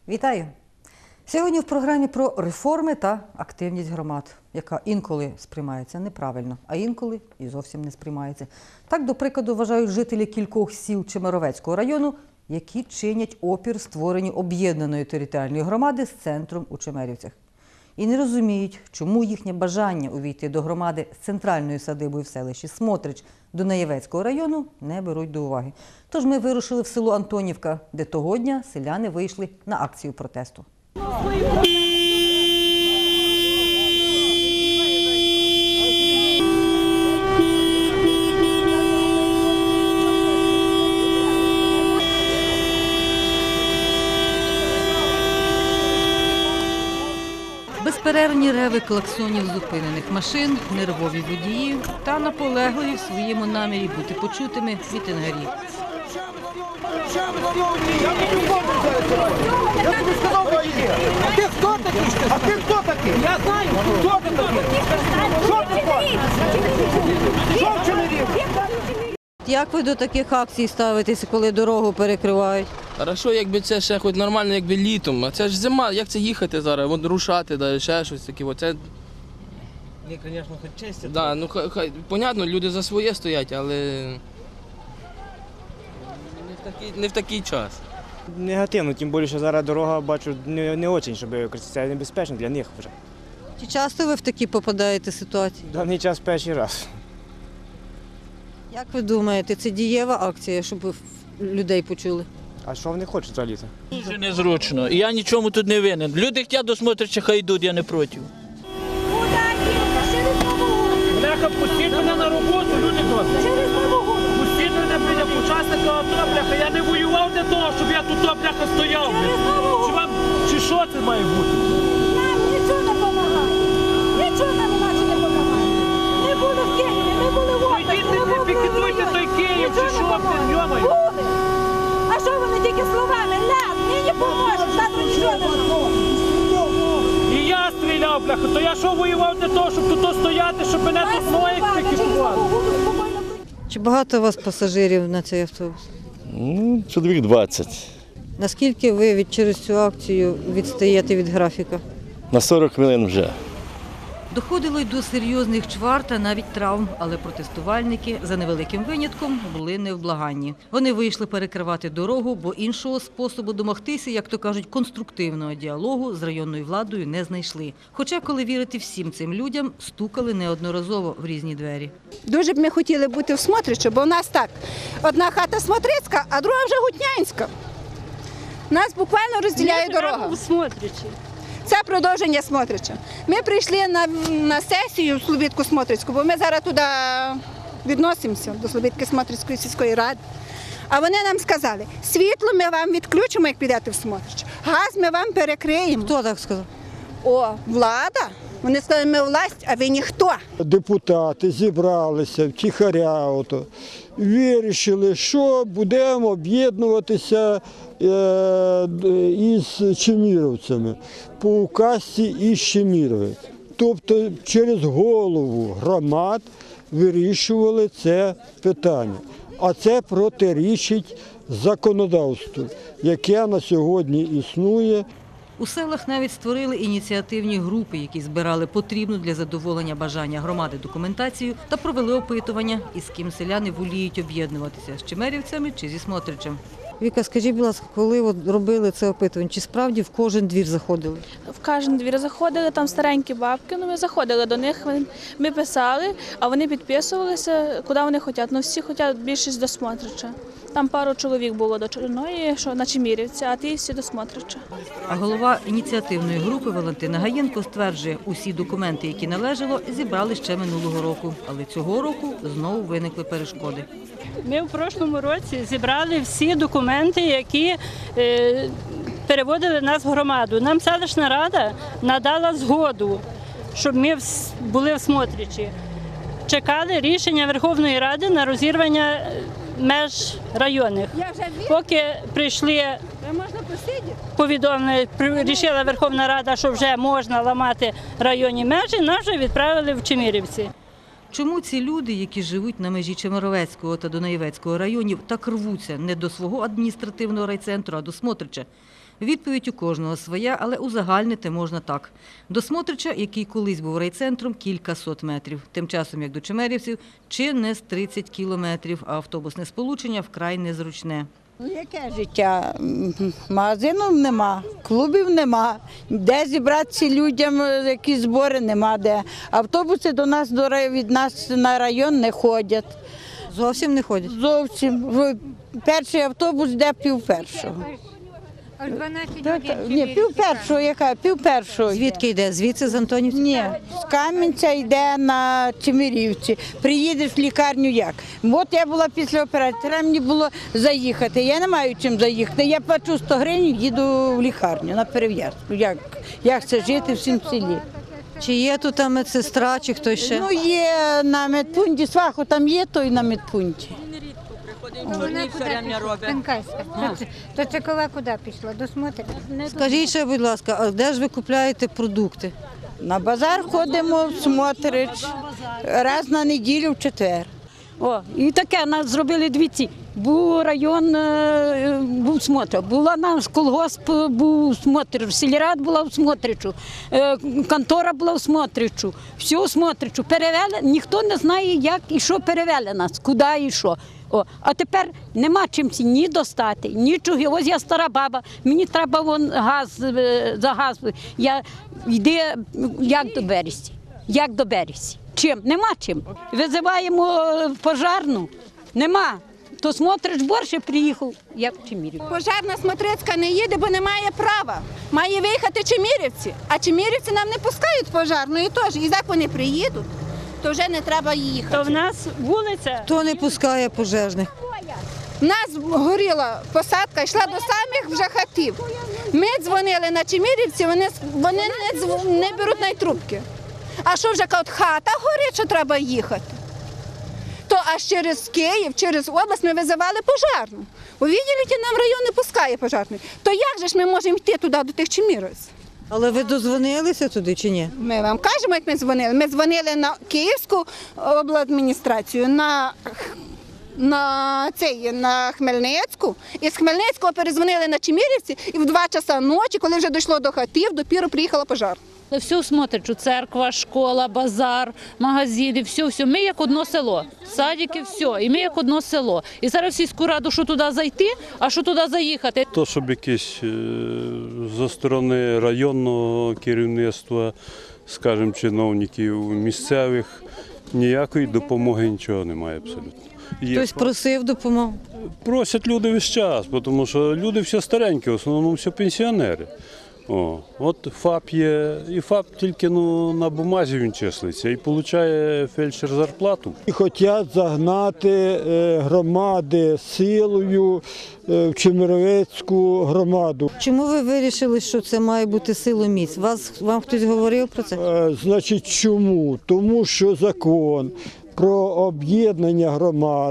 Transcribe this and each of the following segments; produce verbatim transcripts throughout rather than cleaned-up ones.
Вітаю! Сьогодні в програмі про реформи та активність громад, яка інколи сприймається неправильно, а інколи і зовсім не сприймається. Так, до прикладу, вважають жителі кількох сіл Чемеровецького району, які чинять опір створенню об'єднаної територіальної громади з центром у Чемерівцях. І не розуміють, чому їхнє бажання увійти до громади з центральною садибою в селищі Смотрич Дунаєвецького району не беруть до уваги. Тож ми вирушили в село Антонівка, де того дня селяни вийшли на акцію протесту. Безперервні реви клаксонів зупинених машин, нервові водіїв та наполегливі в своєму намірі бути почутими мітингарі. А ти хто такий? А ти хто такий? Я знаю, хто ти такий? Що ти такий? Що в Чемерівці? Як ви до таких акцій ставитеся, коли дорогу перекривають? Хорошо, якби це ще хоч нормально, якби літом, а це ж зима, як це їхати зараз, от рушати, да, ще щось таке, оце... Ні, звісно, хоч честь. Да, ну, хай, хай, понятно, люди за своє стоять, але не в такий, не в такий час. Негативно, тим більше, що зараз дорога, бачу, не, не дуже, щоб це небезпечно для них вже. Чи часто ви в такі попадаєте ситуації? В даний час перший раз. Як ви думаєте, це дієва акція, щоб ви людей почули? А що вони хочуть взагалі? Дуже незручно. І я нічому тут не винен. Люди хочуть до Смотрича, хай йдуть, я не проти. Бляха, пустіть мене на роботу, люди добрі. Пустіть мене, біля учасника АТО, бляха. Я не воював для того, щоб я тут, бляха, стояв. Чи вам, чи що це має бути? Нам нічого не допомагає. Нічого нам іначе не допомагає. Не були в Києві, не були в Одесі, Ідіть, не пікетуйте той Київ, чи що, блін, йомаю. Були. А що вони тільки словами? Ляд, мені не поможуть, завтра нічого не допоможе. І я стріляв, бляха, то я що воював для того, щоб тут стояти, щоб мене тут ноги пікетували? Чи багато у вас пасажирів на цей автобус? Ну, чоловік двадцять. Наскільки ви від, через цю акцію відстаєте від графіка? На сорок хвилин вже. Доходило й до серйозних чвар та навіть травм, але протестувальники, за невеликим винятком, були невблаганні. Вони вийшли перекривати дорогу, бо іншого способу домогтися, як то кажуть, конструктивного діалогу з районною владою не знайшли. Хоча, коли вірити всім цим людям, стукали неодноразово в різні двері. Дуже б ми хотіли бути в Смотричі, бо у нас так, одна хата Смотрицька, а друга вже Гутнянська. Нас буквально розділяє дорога. у Смотричі. Це продовження Смотрича. Ми прийшли на, на сесію в Слобідку Смотрицьку, бо ми зараз туди відносимося, до Слобідки Смотрицької сільської ради. А вони нам сказали, світло ми вам відключимо, як підете в Смотрич, газ ми вам перекриємо. Хто так сказав? О, влада. Вони сказали, ми власть, а ви ніхто. Депутати зібралися втіхаря, ото, вирішили, що будемо об'єднуватися е, із чеміровцями, по указці із Чеміровець. Тобто через голову громад вирішували це питання. А це протирічить законодавству, яке на сьогодні існує. У селах навіть створили ініціативні групи, які збирали потрібну для задоволення бажання громади документацію та провели опитування, із ким селяни воліють об'єднуватися – з чемерівцями чи зі Смотричем. Віка, скажіть, будь ласка, коли от робили це опитування, чи справді в кожен двір заходили? В кожен двір заходили, там старенькі бабки, ну ми заходили до них, ми писали, а вони підписувалися, куди вони хочуть. Ну всі хочуть більшість до Смотрича. Там пару чоловік було до Чорної, що на Чемірівці, а ті всі до Смотрича. А голова ініціативної групи Валентина Гаєнко стверджує, усі документи, які належало, зібрали ще минулого року. Але цього року знову виникли перешкоди. Ми в прошлому році зібрали всі документи, які е, переводили нас в громаду. Нам селищна рада надала згоду, щоб ми були в Смотричі. Чекали рішення Верховної Ради на розірвання меж районних. Поки прийшли повідомлення, рішила Верховна Рада, що вже можна ламати районні межі, нас вже відправили в Чемірівці. Чому ці люди, які живуть на межі Чемеровецького та Дунаєвецького районів, так рвуться не до свого адміністративного райцентру, а до Смотрича? Відповідь у кожного своя, але узагальнити можна так. До Смотрича, який колись був райцентром, кількасот метрів. Тим часом, як до Чемерівців, чи не з тридцять кілометрів, а автобусне сполучення вкрай незручне. Ну, яке життя? Магазину нема, клубів нема, де зібратися людям, які збори нема де. Автобуси до нас, до рай- від нас на район не ходять. Зовсім не ходять? Зовсім. Перший автобус йде пів першого. Аж дванадцять Так, годин. ні, пів першого, яка? Пів першого. Звідки йде? Звідси з Антонівців? Ні, з Кам'янця йде на Чемерівці. Приїдеш в лікарню як? От я була після операції, треба мені було заїхати. Я не маю чим заїхати. Я плачу сто гривень, їду в лікарню на перев'язку. Як, як це жити в цім селі? Чи є тут там медсестра, чи хтось ще? Ну є на медпункті, сваху там є, то і на медпункті. Вона куди пішла? Пенкайська. То це кола куди пішла? До Смотрича? Скажіть ще, будь ласка, а де ж ви купляєте продукти? На базар ходимо в Смотрич раз на неділю в четвер. О, і таке нас зробили двіці. Був район, е, був Смотрич, була наш колгосп, був Смотрич, сільрад була в Смотричу, е, контора була в Смотричу, все у Смотричу. Перевели, ніхто не знає, як і що перевели нас, куди і що. О, а тепер нема чим ці ні достати, нічого. Ось я стара баба, мені треба вон газ, е, за газ. Я йде, як до березі, як до березі. Чим? Нема чим. Визиваємо пожарну, нема. То Смотрич борше приїхав, як в Чемірів. Пожарна Смотрицька не їде, бо не має права. Має виїхати Чемірівці, а Чемірівці нам не пускають пожарної теж. І як вони приїдуть, то вже не треба їхати. То в нас вулиця. Хто не пускає пожежних? У нас горіла посадка, йшла до самих вже хатів. Ми дзвонили на Чемірівці, вони, вони не, дзвон, не беруть навіть трубки. А що вже кажуть, хата горить, що треба їхати? То аж через Київ, через область ми визивали пожарну. У відділі нам район не пускає пожарний. То як же ж ми можемо йти туди, до тих Чеміровців? Але ви дозвонилися туди чи ні? Ми вам кажемо, як ми дзвонили. Ми дзвонили на Київську обладміністрацію, на, на, цей, на Хмельницьку. І з Хмельницького перезвонили на Чемірівці, і в два часа ночі, коли вже дійшло до хатів, допіру приїхала пожарна. Все Смотричу, церква, школа, базар, магазини, все, все. Ми як одно село, садики, все. І ми як одно село. І зараз в сільську раду, що туди зайти, а що туди заїхати. То, щоб якісь зі сторони районного керівництва, скажімо, чиновників місцевих, ніякої допомоги нічого немає абсолютно. Є Хтось просив допомогу? Просять люди весь час, тому що люди всі старенькі, в основному всі пенсіонери. О, от ФАП є, і ФАП тільки ну, на бумазі він числиться і отримує фельдшер зарплату. І хочуть загнати е, громади силою е, в Чемеровецьку громаду. Чому ви вирішили, що це має бути силоміць? Вас, вам хтось говорив про це? Е, значить, чому? Тому що закон про об'єднання громад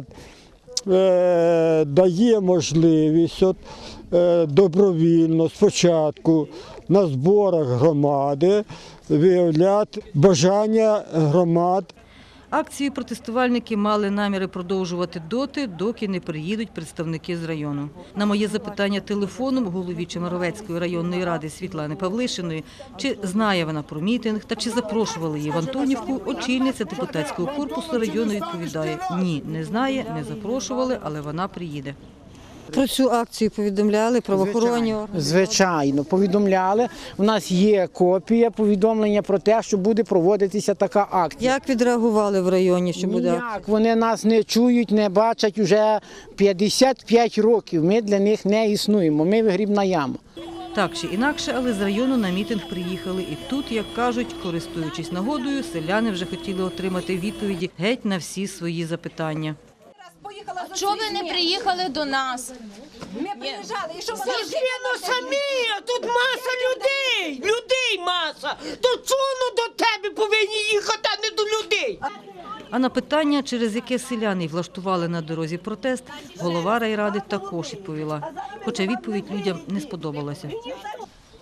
е, дає можливість от, е, добровільно спочатку на зборах громади виявляти бажання громад. Акцію протестувальники мали наміри продовжувати доти, доки не приїдуть представники з району. На моє запитання телефоном голові Чемеровецької районної ради Світлани Павлишиної, чи знає вона про мітинг та чи запрошували її в Антонівку, очільниця депутатського корпусу району відповідає – ні, не знає, не запрошували, але вона приїде. Про цю акцію повідомляли правоохоронні органи? Звичайно, повідомляли. У нас є копія повідомлення про те, що буде проводитися така акція. Як відреагували в районі, що буде акція? Ніяк. Вони нас не чують, не бачать вже п'ятдесят п'ять років. Ми для них не існуємо, ми вигрібна яма. Так чи інакше, але з району на мітинг приїхали. І тут, як кажуть, користуючись нагодою, селяни вже хотіли отримати відповіді геть на всі свої запитання. А чого ви не приїхали до нас? Ми приїжджали, і що вони Звісно, самі, а тут маса людей, людей маса. То чому до тебе повинні їхати, а не до людей? А на питання, через яке селяни влаштували на дорозі протест, голова райради також відповіла. Хоча відповідь людям не сподобалася.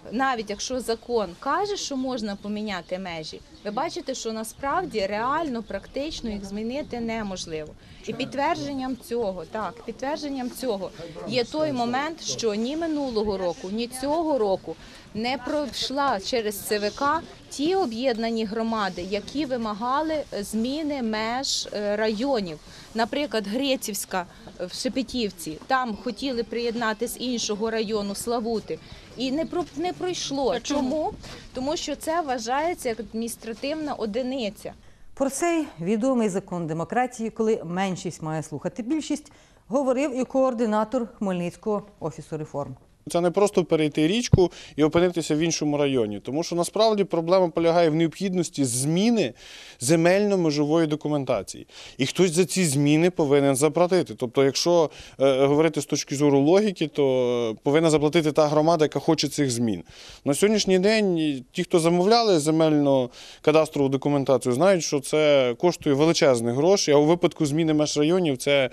навіть якщо закон каже, що можна поміняти межі, ви бачите, що насправді реально, практично їх змінити неможливо. І підтвердженням цього, так, підтвердженням цього є той момент, що ні минулого року, ні цього року не пройшла через Це Ве Ка ті об'єднані громади, які вимагали зміни меж районів. Наприклад, Грецівська в Шепетівці, там хотіли приєднати з іншого району Славути. І не, про, не пройшло. Чому? Тому що це вважається як адміністративна одиниця. Про цей відомий закон демократії, коли меншість має слухати більшість, говорив і координатор Хмельницького офісу реформ. Це не просто перейти річку і опинитися в іншому районі, тому що насправді проблема полягає в необхідності зміни земельно-межової документації. І хтось за ці зміни повинен заплатити. Тобто, якщо е, говорити з точки зору логіки, то повинна заплатити та громада, яка хоче цих змін. На сьогоднішній день ті, хто замовляли земельно-кадастрову документацію, знають, що це коштує величезних грошей, а у випадку зміни меж районів це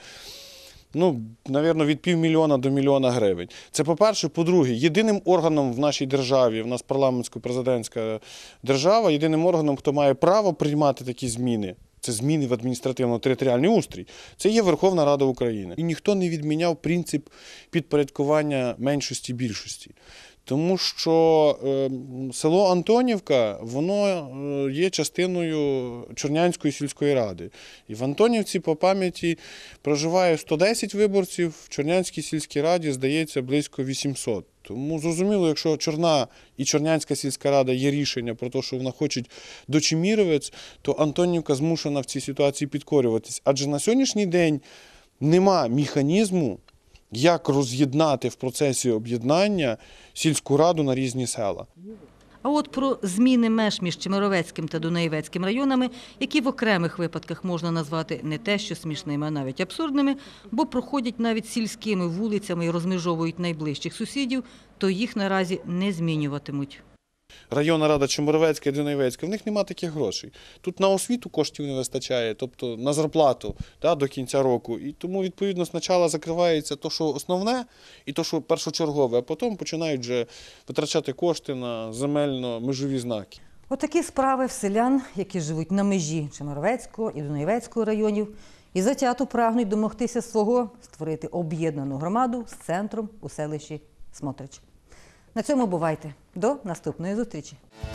Ну, навірно, від півмільйона до мільйона гривень. Це по-перше. По-друге, єдиним органом в нашій державі, в нас парламентсько-президентська держава, єдиним органом, хто має право приймати такі зміни, це зміни в адміністративно-територіальний устрій, це є Верховна Рада України. І ніхто не відміняв принцип підпорядкування меншості більшості. Тому що е, село Антонівка, воно е, є частиною Чорнянської сільської ради. І в Антонівці по пам'яті проживає сто десять виборців, в Чорнянській сільській раді, здається, близько вісімсот. Тому зрозуміло, якщо Чорна і Чорнянська сільська рада є рішення про те, що вона хоче до Чеміровець, то Антонівка змушена в цій ситуації підкорюватись. Адже на сьогоднішній день нема механізму, як роз'єднати в процесі об'єднання сільську раду на різні села. А от про зміни меж між Чемеровецьким та Дунаєвецьким районами, які в окремих випадках можна назвати не те що смішними, а навіть абсурдними, бо проходять навіть сільськими вулицями і розмежовують найближчих сусідів, то їх наразі не змінюватимуть. Районна рада Чемеровецька і Дунаєвецька, в них немає таких грошей. Тут на освіту коштів не вистачає, тобто на зарплату да, до кінця року. І тому, відповідно, спочатку закривається те, що основне, і те, що першочергове, а потім починають вже витрачати кошти на земельно-межові знаки. Отакі справи в селян, які живуть на межі Чемеровецького і Дунаєвецького районів, і затято прагнуть домогтися свого, створити об'єднану громаду з центром у селищі Смотрич. На цьому бувайте. До наступної зустрічі.